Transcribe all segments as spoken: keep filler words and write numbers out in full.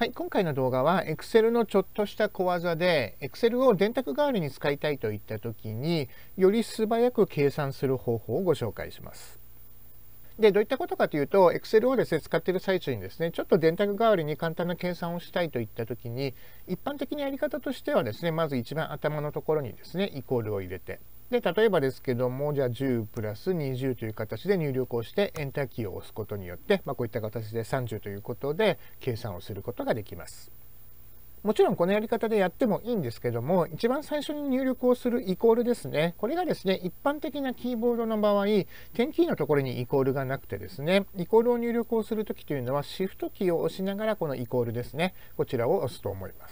はい、今回の動画は Excel のちょっとした小技で Excel を電卓代わりに使いたいといった時により素早く計算する方法をご紹介します。で、どういったことかというと Excel をですね、使っている最中にですね、ちょっと電卓代わりに簡単な計算をしたいといった時に一般的なやり方としてはですね、まず一番頭のところにですね、イコールを入れて、で、例えばですけども、じゃあじゅうプラスにじゅうという形で入力をしてエンターキーを押すことによって、まあ、こういった形でさんじゅうということで計算をすることができます。もちろんこのやり方でやってもいいんですけども、一番最初に入力をするイコールですね。これがですね、一般的なキーボードの場合、点キーのところにイコールがなくてですね、イコールを入力をするときというのは、シフトキーを押しながらこのイコールですね、こちらを押すと思います。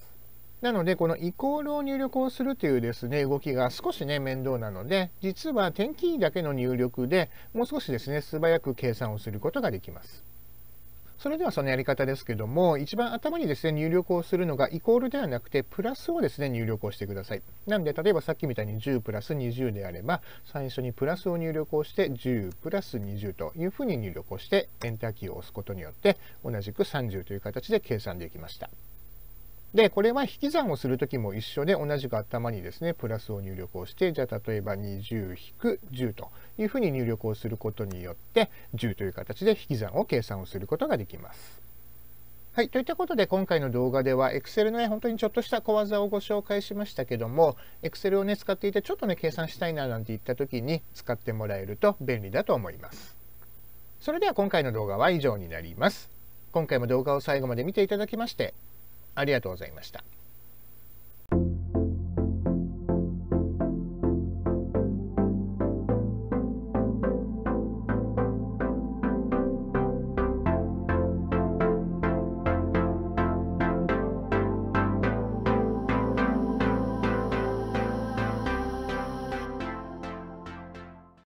なので、このイコールを入力をするというですね、動きが少しね、面倒なので、実は点キーだけの入力でもう少しですね、素早く計算をすることができます。それではそのやり方ですけども、一番頭にですね、入力をするのがイコールではなくて、プラスをですね、入力をしてください。なので、例えばさっきみたいにじゅうプラスにじゅうであれば、最初にプラスを入力をして、じゅうプラスにじゅうというふうに入力をして、エンターキーを押すことによって、同じくさんじゅうという形で計算できました。で、これは引き算をするときも一緒で、同じく頭にですね、プラスを入力をして、じゃあ例えばにじゅう引くじゅうというふうに入力をすることによって、じゅうという形で引き算を計算をすることができます。はい。といったことで、今回の動画では Excel のね、本当にちょっとした小技をご紹介しましたけども、Excel をね、使っていて、ちょっとね、計算したいななんて言ったときに使ってもらえると便利だと思います。それでは今回の動画は以上になります。今回も動画を最後まで見ていただきまして、ありがとうございました。